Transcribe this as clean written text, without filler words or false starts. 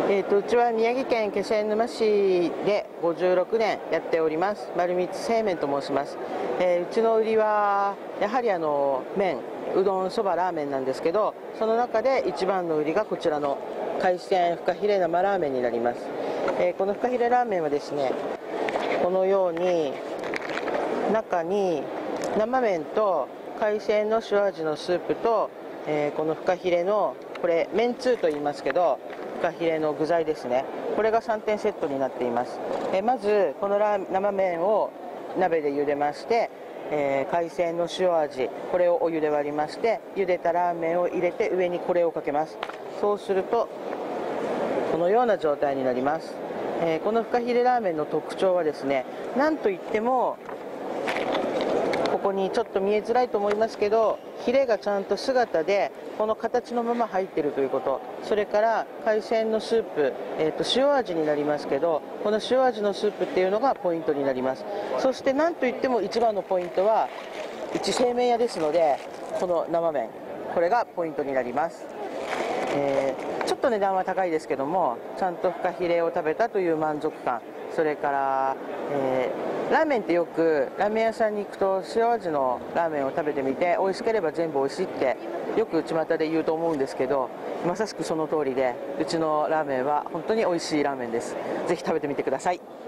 うちは宮城県気仙沼市で56年やっております丸光製麺と申します。うちの売りはやはり麺、うどん、そば、ラーメンなんですけど、その中で一番の売りがこちらの海鮮フカヒレ生ラーメンになります。このフカヒレラーメンはですね、このように中に生麺と海鮮の塩味のスープと、このフカヒレのこれ麺つゆと言いますけど、フカヒレの具材ですね、これが3点セットになっています。まずこの生麺を鍋で茹でまして、海鮮の塩味、これをお湯で割りまして、茹でたラーメンを入れて上にこれをかけます。そうするとこのような状態になります。このフカヒレラーメンの特徴はですね、なんといってもここにちょっと見えづらいと思いますけど、ヒレがちゃんと姿でこの形のまま入っているということ、それから海鮮のスープ、塩味になりますけど、この塩味のスープっていうのがポイントになります。そしてなんといっても一番のポイントは、うち製麺屋ですので、この生麺、これがポイントになります。ちょっと値段は高いですけども、ちゃんとフカヒレを食べたという満足感、それから、ラーメンってよくラーメン屋さんに行くと塩味のラーメンを食べてみて美味しければ全部美味しいってよく巷で言うと思うんですけど、まさしくその通りで、うちのラーメンは本当に美味しいラーメンです。ぜひ食べてみてください。